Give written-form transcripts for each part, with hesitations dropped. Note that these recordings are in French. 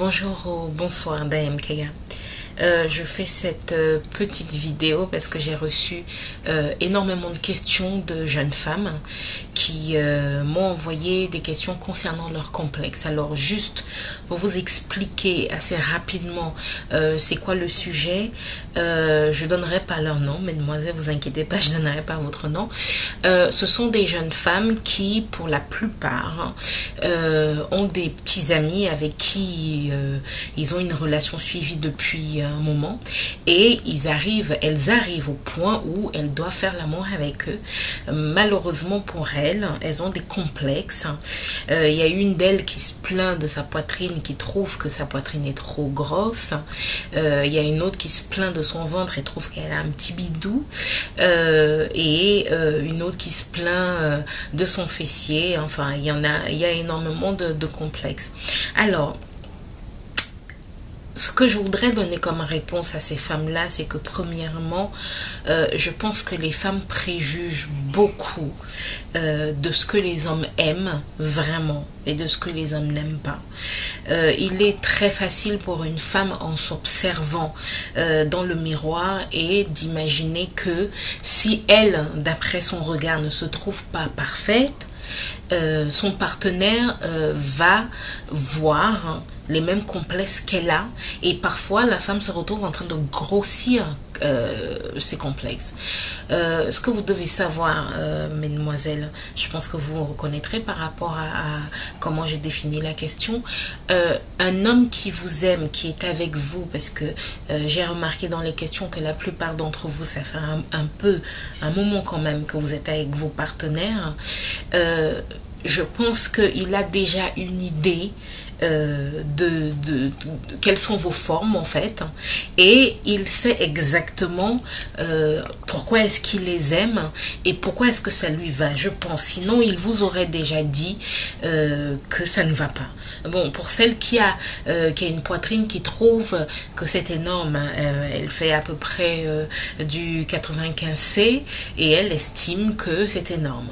Bonjour ou bonsoir d'AMKA. Je fais cette petite vidéo parce que j'ai reçu énormément de questions de jeunes femmes qui m'ont envoyé des questions concernant leur complexe. Alors juste pour vous expliquer assez rapidement c'est quoi le sujet, je donnerai pas leur nom, mesdemoiselles, vous inquiétez pas, je donnerai pas votre nom. Ce sont des jeunes femmes qui, pour la plupart, ont des petits amis avec qui ils ont une relation suivie depuis un moment et elles arrivent au point où elles doivent faire l'amour avec eux. Malheureusement pour elles ont des complexes. Il y a une d'elles qui se plaint de sa poitrine, qui trouve que sa poitrine est trop grosse. Il y a une autre qui se plaint de son ventre et trouve qu'elle a un petit bidou. Et une autre qui se plaint de son fessier. Enfin, il y a énormément de complexes. Alors, ce que je voudrais donner comme réponse à ces femmes-là, c'est que premièrement, je pense que les femmes préjugent beaucoup de ce que les hommes aiment vraiment et de ce que les hommes n'aiment pas. Il est très facile pour une femme, en s'observant dans le miroir, et d'imaginer que si elle, d'après son regard, ne se trouve pas parfaite, son partenaire va voir les mêmes complexes qu'elle a, et parfois la femme se retrouve en train de grossir ces complexes. Ce que vous devez savoir, mesdemoiselles, je pense que vous reconnaîtrez par rapport à comment j'ai défini la question, un homme qui vous aime, qui est avec vous, parce que j'ai remarqué dans les questions que la plupart d'entre vous, ça fait un moment quand même que vous êtes avec vos partenaires, je pense qu'il a déjà une idée de quelles sont vos formes en fait, et il sait exactement pourquoi est-ce qu'il les aime et pourquoi est-ce que ça lui va, je pense. Sinon il vous aurait déjà dit que ça ne va pas. Bon, pour celle qui a une poitrine, qui trouve que c'est énorme, elle fait à peu près du 95C et elle estime que c'est énorme.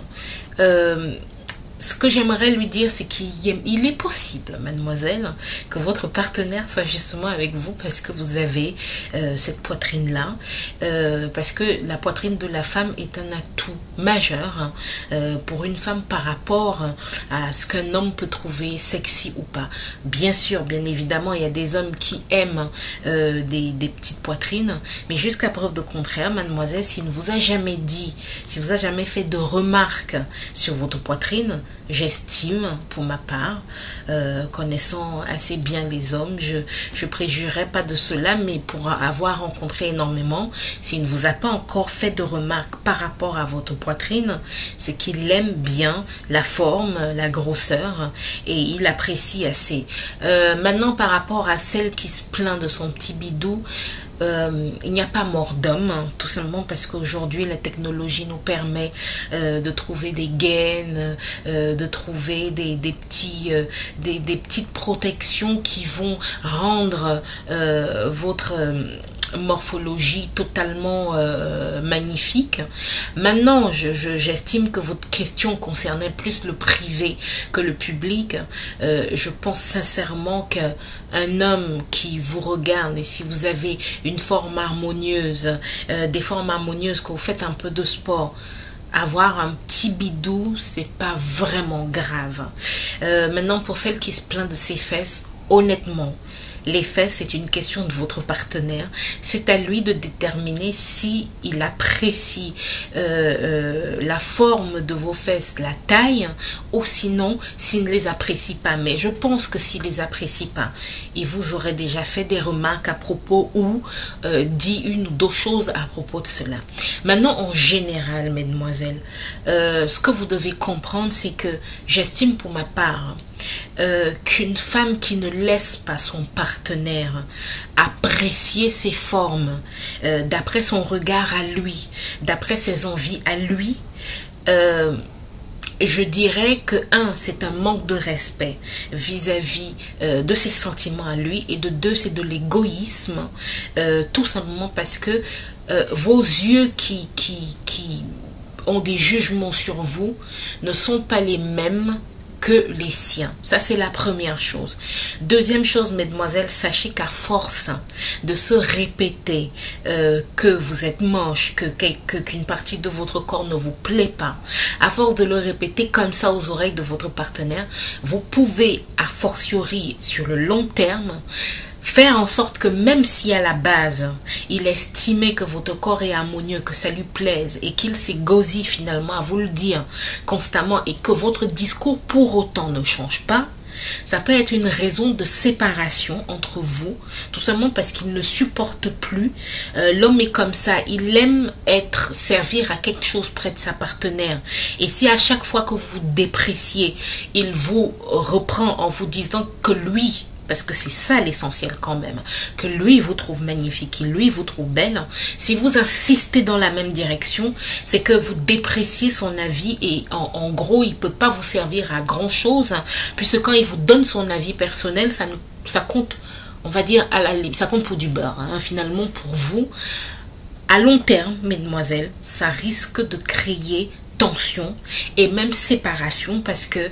Ce que j'aimerais lui dire, c'est qu'il est possible, mademoiselle, que votre partenaire soit justement avec vous parce que vous avez cette poitrine-là, parce que la poitrine de la femme est un atout majeur pour une femme par rapport à ce qu'un homme peut trouver sexy ou pas. Bien sûr, bien évidemment, il y a des hommes qui aiment des petites poitrines, mais jusqu'à preuve de contraire, mademoiselle, s'il ne vous a jamais dit, s'il ne vous a jamais fait de remarques sur votre poitrine, j'estime, pour ma part, connaissant assez bien les hommes, je préjurerais pas de cela, mais pour avoir rencontré énormément, s'il ne vous a pas encore fait de remarques par rapport à votre poitrine, c'est qu'il aime bien la forme, la grosseur, et il apprécie assez. Maintenant, par rapport à celle qui se plaint de son petit bidou, il n'y a pas mort d'homme, tout simplement parce qu'aujourd'hui la technologie nous permet de trouver des gaines, de trouver des petites protections qui vont rendre votre morphologie totalement magnifique. Maintenant, j'estime que votre question concernait plus le privé que le public. Je pense sincèrement qu'un homme qui vous regarde, et si vous avez une forme harmonieuse, des formes harmonieuses, que vous faites un peu de sport, avoir un petit bidou, c'est pas vraiment grave. Maintenant, pour celle qui se plaint de ses fesses, honnêtement, les fesses, c'est une question de votre partenaire. C'est à lui de déterminer si il apprécie la forme de vos fesses, la taille, ou sinon, s'il ne les apprécie pas. Mais je pense que s'il ne les apprécie pas, il vous aurait déjà fait des remarques à propos ou dit une ou deux choses à propos de cela. Maintenant, en général, mesdemoiselles, ce que vous devez comprendre, c'est que j'estime pour ma part qu'une femme qui ne laisse pas son partenaire apprécier ses formes d'après son regard à lui, d'après ses envies à lui, je dirais que c'est un manque de respect vis-à-vis de ses sentiments à lui, et de deux, c'est de l'égoïsme, tout simplement parce que vos yeux qui ont des jugements sur vous ne sont pas les mêmes que les siens. Ça, c'est la première chose. Deuxième chose, mesdemoiselles, sachez qu'à force de se répéter que vous êtes moche, qu'une partie de votre corps ne vous plaît pas, à force de le répéter comme ça aux oreilles de votre partenaire, vous pouvez, a fortiori sur le long terme, faire en sorte que même si à la base, il estimait que votre corps est harmonieux, que ça lui plaise et qu'il s'est gosé finalement à vous le dire constamment et que votre discours pour autant ne change pas, ça peut être une raison de séparation entre vous, tout simplement parce qu'il ne supporte plus. L'homme est comme ça, il aime servir à quelque chose près de sa partenaire. Et si à chaque fois que vous dépréciez, il vous reprend en vous disant que lui, parce que c'est ça l'essentiel quand même, que lui vous trouve magnifique, que lui vous trouve belle, si vous insistez dans la même direction, c'est que vous dépréciez son avis et en gros, il ne peut pas vous servir à grand chose, puisque quand il vous donne son avis personnel, ça compte, on va dire, ça compte pour du beurre, finalement pour vous. À long terme, mesdemoiselles, ça risque de créer tension et même séparation parce que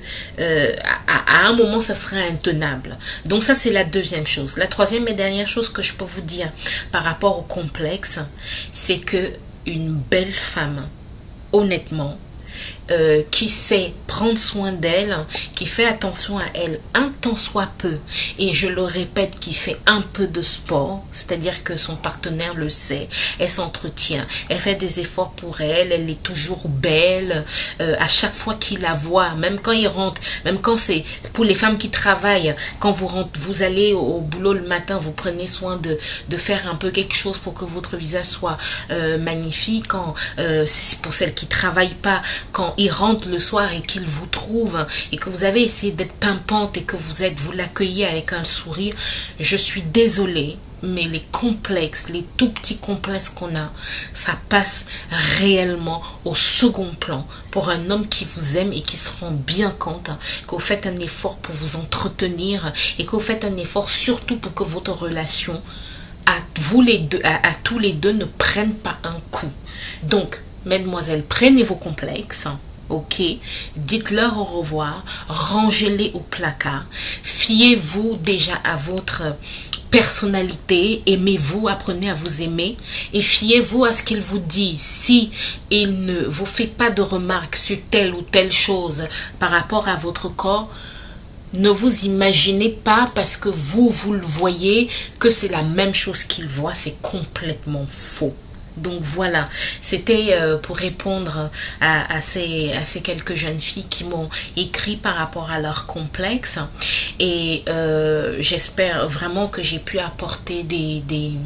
à un moment ça sera intenable. Donc ça, c'est la deuxième chose. La troisième et dernière chose que je peux vous dire par rapport au complexe, c'est que une belle femme, honnêtement, qui sait prendre soin d'elle, qui fait attention à elle un tant soit peu, et je le répète, qui fait un peu de sport, c'est-à-dire que son partenaire le sait, elle s'entretient, elle fait des efforts pour elle, elle est toujours belle, à chaque fois qu'il la voit, même quand il rentre, même quand c'est pour les femmes qui travaillent, quand vous allez au boulot le matin, vous prenez soin de faire un peu quelque chose pour que votre visage soit magnifique, pour celles qui travaillent pas, quand il rentre le soir et qu'il vous trouve et que vous avez essayé d'être pimpante et que vous l'accueillez avec un sourire, je suis désolée, mais les complexes, les tout petits complexes qu'on a, ça passe réellement au second plan pour un homme qui vous aime et qui se rend bien compte que vous faites un effort pour vous entretenir et que vous faites un effort surtout pour que votre relation à tous les deux ne prenne pas un coup. Donc, mesdemoiselles, prenez vos complexes, ok, dites-leur au revoir, rangez-les au placard, fiez-vous déjà à votre personnalité, aimez-vous, apprenez à vous aimer et fiez-vous à ce qu'il vous dit. Si il ne vous fait pas de remarques sur telle ou telle chose par rapport à votre corps, ne vous imaginez pas parce que vous le voyez que c'est la même chose qu'il voit, c'est complètement faux. Donc voilà, c'était pour répondre à ces quelques jeunes filles qui m'ont écrit par rapport à leur complexe et j'espère vraiment que j'ai pu apporter des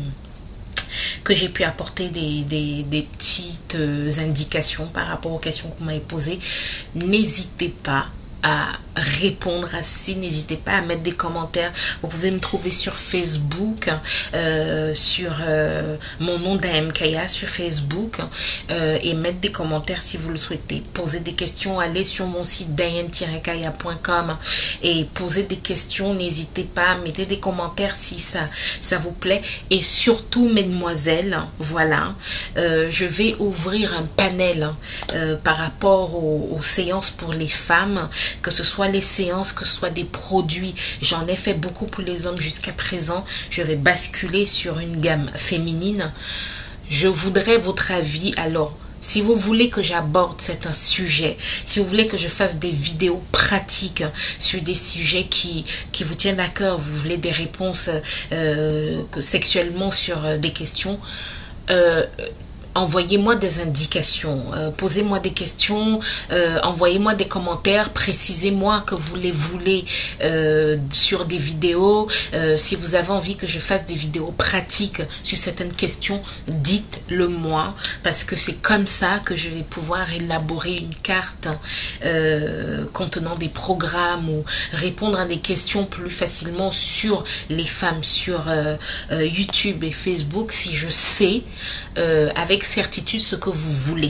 petites indications par rapport aux questions que vous m'avez posées. N'hésitez pas à répondre à ceci, n'hésitez pas à mettre des commentaires. Vous pouvez me trouver sur Facebook, sur mon nom d'AMKaya sur Facebook et mettre des commentaires si vous le souhaitez. Poser des questions, allez sur mon site dayan-kaya.com et poser des questions, n'hésitez pas, mettez des commentaires si ça vous plaît. Et surtout, mesdemoiselles, voilà, je vais ouvrir un panel par rapport aux séances pour les femmes, que ce soit les séances, que ce soit des produits. J'en ai fait beaucoup pour les hommes jusqu'à présent. Je vais basculer sur une gamme féminine. Je voudrais votre avis. Alors, si vous voulez que j'aborde certains sujets, si vous voulez que je fasse des vidéos pratiques sur des sujets qui vous tiennent à cœur, vous voulez des réponses sexuellement sur des questions, envoyez-moi des indications, posez-moi des questions, envoyez-moi des commentaires, précisez-moi que vous les voulez sur des vidéos. Si vous avez envie que je fasse des vidéos pratiques sur certaines questions, dites-le moi, parce que c'est comme ça que je vais pouvoir élaborer une carte contenant des programmes ou répondre à des questions plus facilement sur les femmes sur YouTube et Facebook, si je sais avec certitude ce que vous voulez.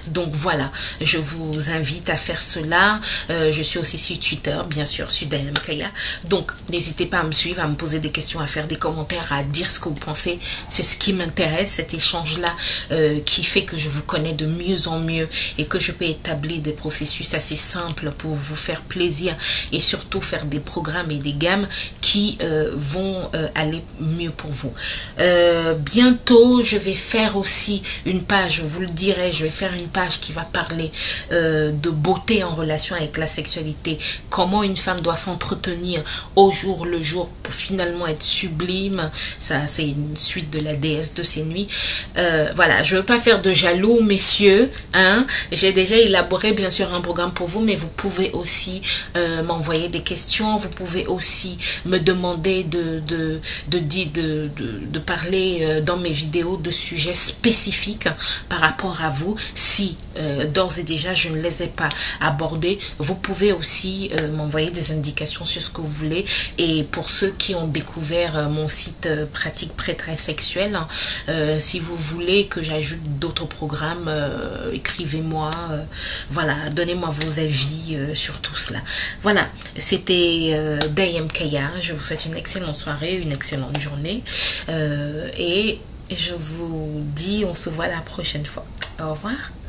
Donc voilà, je vous invite à faire cela. Je suis aussi sur Twitter, bien sûr, sur Dayam Kaya. Donc n'hésitez pas à me suivre, à me poser des questions, à faire des commentaires, à dire ce que vous pensez. C'est ce qui m'intéresse, cet échange-là qui fait que je vous connais de mieux en mieux et que je peux établir des processus assez simples pour vous faire plaisir et surtout faire des programmes et des gammes qui vont aller mieux pour vous. Bientôt, je vais faire aussi une page, je vous le dirai, je vais faire une page qui va parler de beauté en relation avec la sexualité, comment une femme doit s'entretenir au jour le jour pour finalement être sublime. Ça, c'est une suite de la déesse de ces nuits. Voilà, je veux pas faire de jaloux, messieurs, hein. J'ai déjà élaboré bien sûr un programme pour vous, mais vous pouvez aussi m'envoyer des questions, vous pouvez aussi me demander de parler dans mes vidéos de sujets spécifiques par rapport à vous. Si d'ores et déjà je ne les ai pas abordés, vous pouvez aussi m'envoyer des indications sur ce que vous voulez. Et pour ceux qui ont découvert mon site pratique prêtresse sexuelle, si vous voulez que j'ajoute d'autres programmes, écrivez-moi, voilà, donnez-moi vos avis sur tout cela. Voilà, c'était Dayam Kaya. Je vous souhaite une excellente soirée, une excellente journée et je vous dis on se voit la prochaine fois. Au revoir.